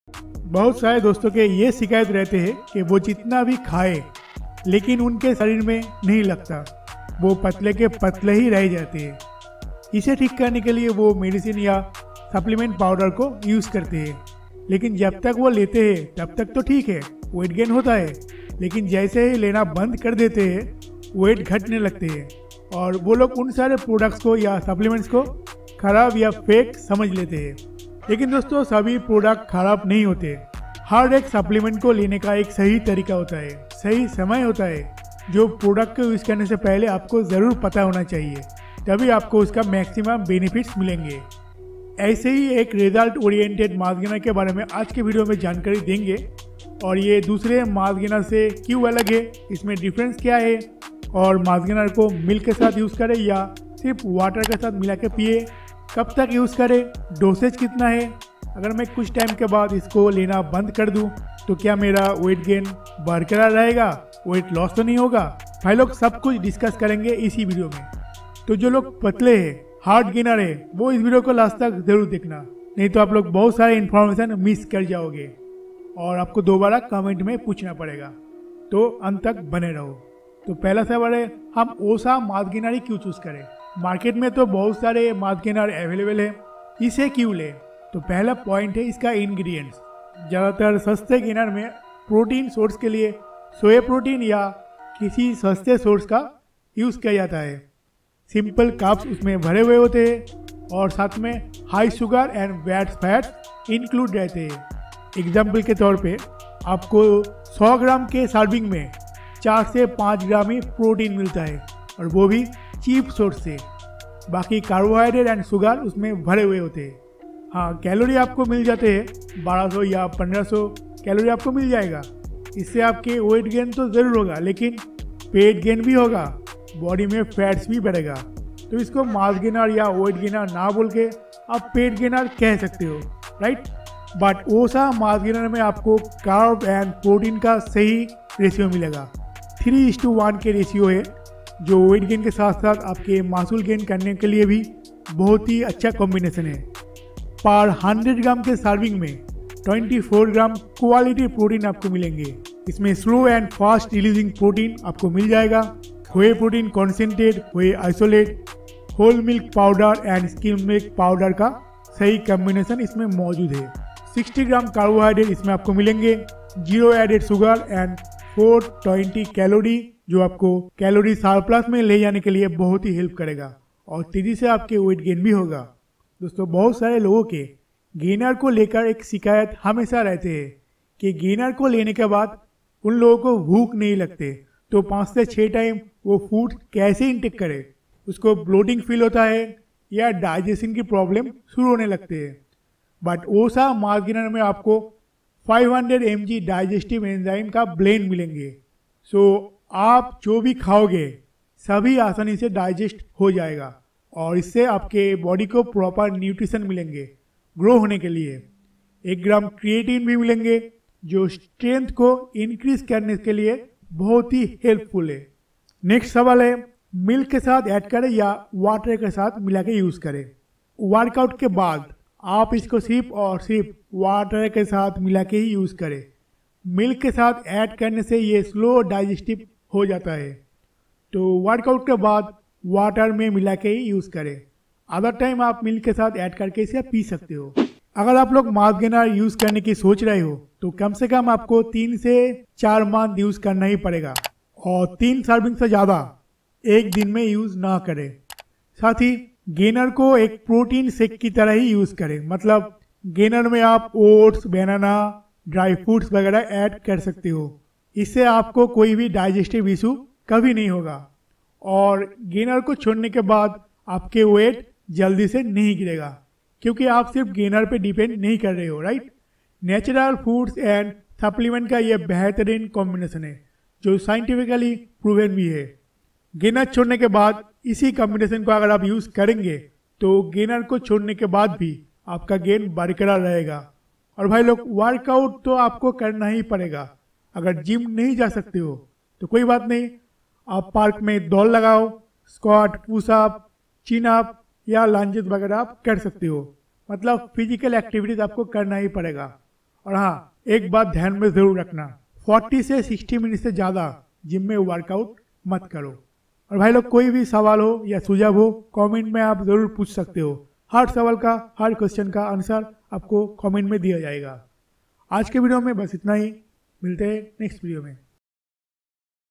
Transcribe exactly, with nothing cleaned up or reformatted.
बहुत सारे दोस्तों के ये शिकायत रहते हैं कि वो जितना भी खाए लेकिन उनके शरीर में नहीं लगता, वो पतले के पतले ही रह जाते हैं। इसे ठीक करने के लिए वो मेडिसिन या सप्लीमेंट पाउडर को यूज़ करते हैं, लेकिन जब तक वो लेते हैं तब तक तो ठीक है, वेट गेन होता है, लेकिन जैसे ही लेना बंद कर देते हैं वेट घटने लगते हैं और वो लोग उन सारे प्रोडक्ट्स को या सप्लीमेंट्स को खराब या फेक समझ लेते हैं। लेकिन दोस्तों, सभी प्रोडक्ट खराब नहीं होते। हर एक सप्लीमेंट को लेने का एक सही तरीका होता है, सही समय होता है, जो प्रोडक्ट को यूज़ करने से पहले आपको ज़रूर पता होना चाहिए, तभी आपको उसका मैक्सिमम बेनिफिट्स मिलेंगे। ऐसे ही एक रिजल्ट ओरिएंटेड मास गेनर के बारे में आज के वीडियो में जानकारी देंगे और ये दूसरे मास गेनर से क्यों अलग है, इसमें डिफरेंस क्या है और मास गेनर को मिल्क के साथ यूज़ करें या सिर्फ वाटर के साथ मिला के पिए, कब तक यूज़ करें, डोसेज कितना है, अगर मैं कुछ टाइम के बाद इसको लेना बंद कर दूं तो क्या मेरा वेट गेन बरकरार रहेगा, वेट लॉस तो नहीं होगा। भाई लोग सब कुछ डिस्कस करेंगे इसी वीडियो में। तो जो लोग पतले हैं, हार्ड गेनर है, वो इस वीडियो को लास्ट तक जरूर देखना, नहीं तो आप लोग बहुत सारे इन्फॉर्मेशन मिस कर जाओगे और आपको दोबारा कमेंट में पूछना पड़ेगा। तो अंत तक बने रहो। तो पहला सवाल है, हम ओसा मास गेनर ही क्यों चूज़ करें? मार्केट में तो बहुत सारे मास गेनर अवेलेबल है, इसे क्यों लें? तो पहला पॉइंट है इसका इंग्रेडिएंट्स। ज़्यादातर सस्ते गेनर में प्रोटीन सोर्स के लिए सोया प्रोटीन या किसी सस्ते सोर्स का यूज़ किया जाता है। सिंपल कार्ब्स उसमें भरे हुए होते हैं और साथ में high sugar and bad fats include रहते हैं। एग्जाम्पल के तौर पे आपको सौ ग्राम के सर्विंग में चार से पाँच ग्राम ही प्रोटीन मिलता है और वो भी चीप सोर्स से। बाकी कार्बोहाइड्रेट एंड शुगर उसमें भरे हुए होते हैं। हाँ, कैलोरी आपको मिल जाते हैं बारह सौ या पंद्रह सौ कैलोरी आपको मिल जाएगा। इससे आपके वेट गेन तो ज़रूर होगा, लेकिन पेट गेन भी होगा, बॉडी में फैट्स भी बढ़ेगा। तो इसको मास गेनर या वेट गेनर ना बोल के आप पेट गेनर कह सकते हो, राइट। बट ओसा मास गेनर में आपको कार्ब एंड प्रोटीन का सही रेशियो मिलेगा। थ्री इज टू वन के रेशियो है, जो वेट गेन के साथ साथ आपके मासूल गेन करने के लिए भी बहुत ही अच्छा कॉम्बिनेशन है। पर हंड्रेड ग्राम के सर्विंग में चौबीस ग्राम क्वालिटी प्रोटीन आपको मिलेंगे। इसमें slow and fast releasing protein आपको मिल जाएगा। Whey protein concentrate, whey isolate, whole milk powder and skim milk powder का सही कॉम्बिनेशन इसमें मौजूद है। साठ ग्राम कार्बोहाइड्रेट इसमें आपको मिलेंगे, जीरो एडेड शुगर एंड चार सौ बीस कैलोरी, जो आपको कैलोरी सरप्लस में ले जाने के लिए बहुत ही हेल्प करेगा और तेजी से आपके वेट गेन भी होगा। दोस्तों, बहुत सारे लोगों के गेनर को लेकर एक शिकायत हमेशा रहते हैं कि गेनर को लेने के बाद उन लोगों को भूख नहीं लगते, तो पाँच से छः टाइम वो फूड कैसे इंटेक करे, उसको ब्लोटिंग फील होता है या डाइजेशन की प्रॉब्लम शुरू होने लगते हैं। बट ओसा मास गेनर में आपको पाँच सौ एम जी डाइजेस्टिव एंजाइम का ब्लेंड मिलेंगे। सो आप जो भी खाओगे सभी आसानी से डाइजेस्ट हो जाएगा और इससे आपके बॉडी को प्रॉपर न्यूट्रिशन मिलेंगे ग्रो होने के लिए। एक ग्राम क्रिएटिन भी मिलेंगे, जो स्ट्रेंथ को इंक्रीज करने के लिए बहुत ही हेल्पफुल है। नेक्स्ट सवाल है, मिल्क के साथ ऐड करें या वाटर के साथ मिला के यूज़ करें? वर्कआउट के बाद आप इसको सिर्फ और सिर्फ वाटर के साथ मिला के ही यूज़ करें। मिल्क के साथ ऐड करने से ये स्लो डाइजेस्टिव हो जाता है, तो वर्कआउट के बाद वाटर में मिला के ही यूज़ करें। अदर टाइम आप मिल्क के साथ ऐड करके इसे पी सकते हो। अगर आप लोग मास गेनर यूज़ करने की सोच रहे हो तो कम से कम आपको तीन से चार मंथ यूज़ करना ही पड़ेगा और तीन सर्विंग से ज़्यादा एक दिन में यूज़ ना करें। साथ ही गेनर को एक प्रोटीन शेक की तरह ही यूज़ करें, मतलब गेनर में आप ओट्स, बनाना, ड्राई फ्रूट्स वगैरह ऐड कर सकते हो। इससे आपको कोई भी डाइजेस्टिव इशू कभी नहीं होगा और गेनर को छोड़ने के बाद आपके वेट जल्दी से नहीं गिरेगा, क्योंकि आप सिर्फ गेनर पे डिपेंड नहीं कर रहे हो, right. Natural foods and supplement का ये बेहतरीन कॉम्बिनेशन है जो साइंटिफिकली प्रूवन भी है। गेनर छोड़ने के बाद इसी कॉम्बिनेशन को अगर आप यूज़ करेंगे तो गेनर को छोड़ने के बाद भी आपका गेन बरकरार रहेगा। और भाई लोग, वर्कआउट तो आपको करना ही पड़ेगा। अगर जिम नहीं जा सकते हो तो कोई बात नहीं, आप पार्क में दौड़ लगाओ, स्क्वाट, पुशअप, चिन अप या लंजेस वगैरह आप कर सकते हो। मतलब फिजिकल एक्टिविटीज आपको करना ही पड़ेगा और हाँ, एक बात ध्यान में ज़रूर रखना, चालीस से साठ मिनट से ज़्यादा जिम में वर्कआउट मत करो। और भाई लोग, कोई भी सवाल हो या सुझाव हो कमेंट में आप ज़रूर पूछ सकते हो। हर सवाल का, हर क्वेश्चन का आंसर आपको कमेंट में दिया जाएगा। आज के वीडियो में बस इतना ही, मिलते हैं नेक्स्ट वीडियो में।